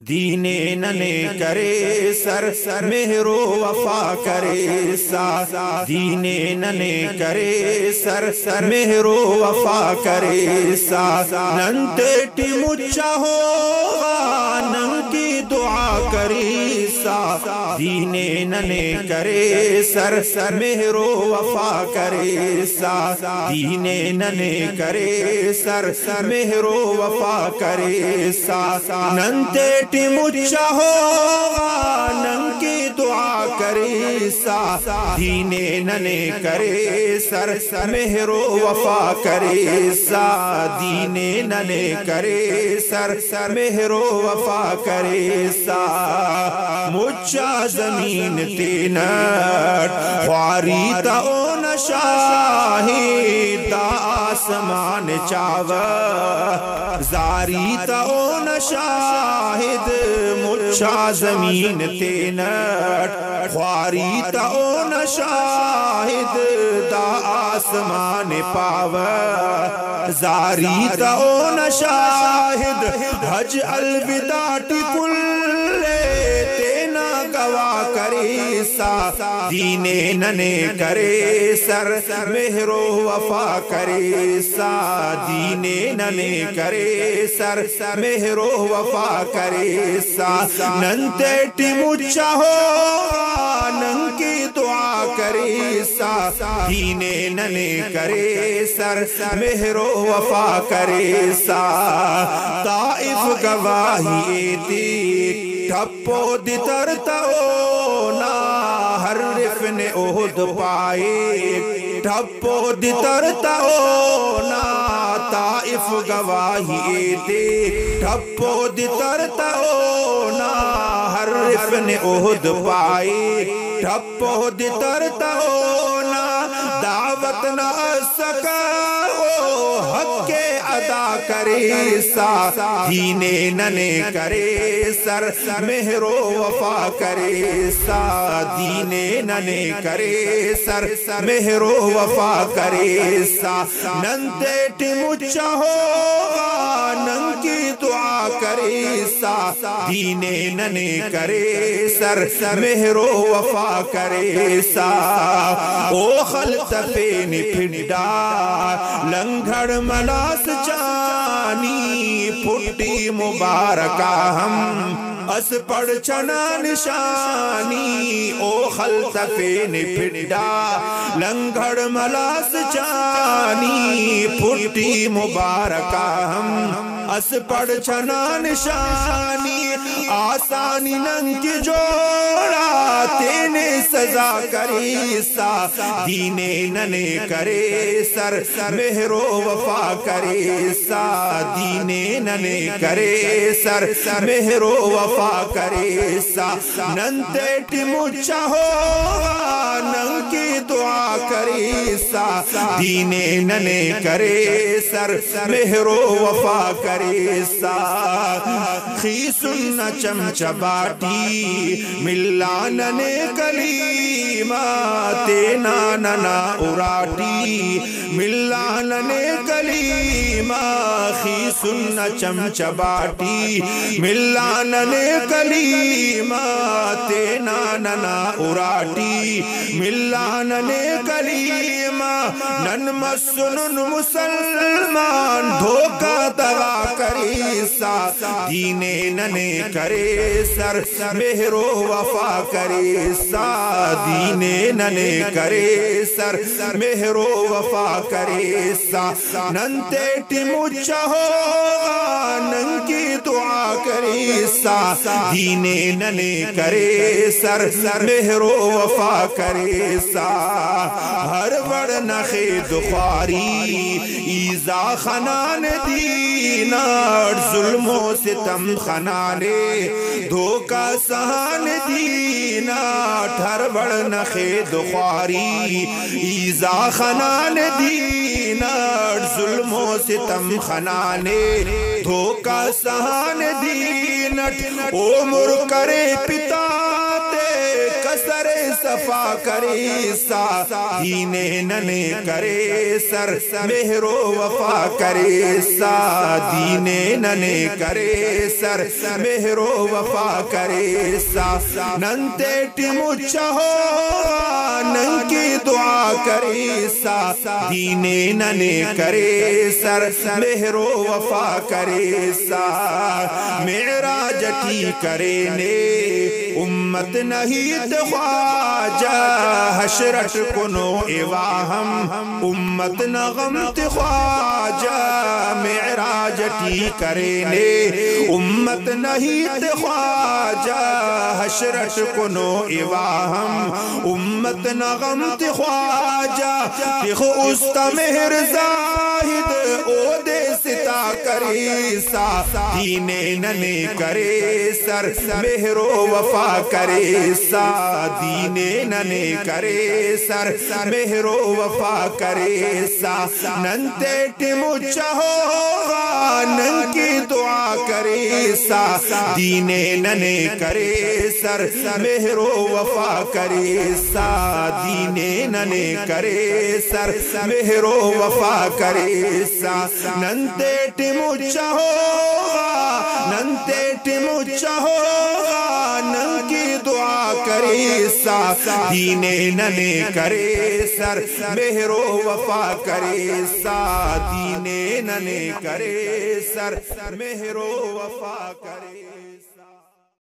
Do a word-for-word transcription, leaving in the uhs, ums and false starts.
دینے ننے کرے سر مہر و وفا کرے سا دینے ننے کرے سر مہر و وفا کرے سا ننتیٹی مچا ہو نن کی دعا کرے سا دینے ننے کرے سر مہر و وفا کرے سا دینے ننے کرے سر مہر و وفا کرے سا ننتیٹی مچا ہو نن کی دعا کرے سا دینے ننے کرے سر مہر و وفا کرے سا دینے ننے کرے سر مہر و وفا کرے سا مچا زمین تینٹ خواری تا اون شاہی تا آسمان چاوا زاری تا اون شاہد مچا زمین تینٹ خواری تا اون شاہد تا آسمان پاوا زاری تا اون شاہد حج الوداع کل تینا گواہ کرے سا دینے ننے کرے سر مہر و وفا کرے سا دینے ننے کرے سر مہر و وفا کرے سا ننتیٹی مچا ہو نن کی دعا کرے سا دینے ننے کرے سر مہر و وفا کرے سا طائف گواہی دی ٹھپو دی ترتاؤنا ہر رفن اہد پائے ٹھپو دی ترتاؤنا طائف گواہی دے ٹھپو دی ترتاؤنا ہر رفن اہد پائے ٹھپو دی ترتاؤنا دعوت نہ سکا حق کے ادا کرے سا دینے ننے کرے سر مہر و وفا کرے سا دینے ننے کرے سر مہر و وفا کرے سا ننتیٹی مچا ہو نن کی دعا کرے سا دینے ننے کرے سر مہر و وفا کرے سا او خلط پین پھنڈا لنگھڑ ملاس جانی پھٹی مبارکہ ہم اس پڑ چنا نشانی او خلطفین پھنڈا لنگھڑ ملاس جانی پھٹی مبارکہ ہم اس پڑ چنا نشانی آسانی نن کی جوڑا تینے سزا کرے سا دینے ننے کرے سر مہر و وفا کرے سا دینے ننے کرے سر مہر و وفا کرے سا ننتیٹی مچا ہو نن کی دعا کرے سا دینے ننے کرے سر مہر و وفا کرے سا خیسن چمچ باٹی ملاننے کلیمہ تینا ننا اراٹی ملاننے کلیمہ خیسن چمچ باٹی ملاننے کلیمہ تینا ننا اراٹی ملاننے کلیمہ نن مسنن مسلمان دھوکہ دوا کرے سا دینے ننے کرے سر مہر و وفا کرے سا دینے ننے کرے سر مہر و وفا کرے سا ننتیٹی مچا ہو نن کی دعا کرے سا دینے ننے کرے سر مہر و وفا کرے سا ہر بڑ نخید خواری ایزا خنان دینار ظلم و ستم خنانے دھوکہ سہان دینار ہر بڑ نخید خواری ایزا خنان دینار ظلم و ستم خنانے دھوکہ سہان دینٹ عمر کرے پتا تے سر صفا کرے سا دینے ننے کرے سر مہر و وفا کرے سا دینے ننے کرے سر مہر و وفا کرے سا ننتے ٹمچہ ہو نن کی دعا کرے سا دینے ننے کرے سر مہر و وفا کرے سا معراج ٹھی کرے نے امت نہیں خواجہ حشرت کنو ایواہم امت نغمت خواجہ معراج ٹھی کرے نے امت نہیں خواجہ حشرت کنو ایواہم امت نغمت خواجہ تخ استا مہر زاہد او دے ستا کرے سا دینے ننے کرے سر مہر و وفا کرے سا دینے ننے کرے سر مہر و وفا کرے سا ننتے ٹمچہ ہوگا نن کی دعا کرے سا دینے ننے کرے سر مہر و وفا کرے سا دینے ننے کرے سر مہر و وفا کرے سا ننتے ٹمچہ ہوگا ننتے ٹمچہ ہوگا نن کی دعا کرے سا دینے ننے کرے سر مہر و وفا کرے سا دینے ننے کرے سر مہر و وفا کرے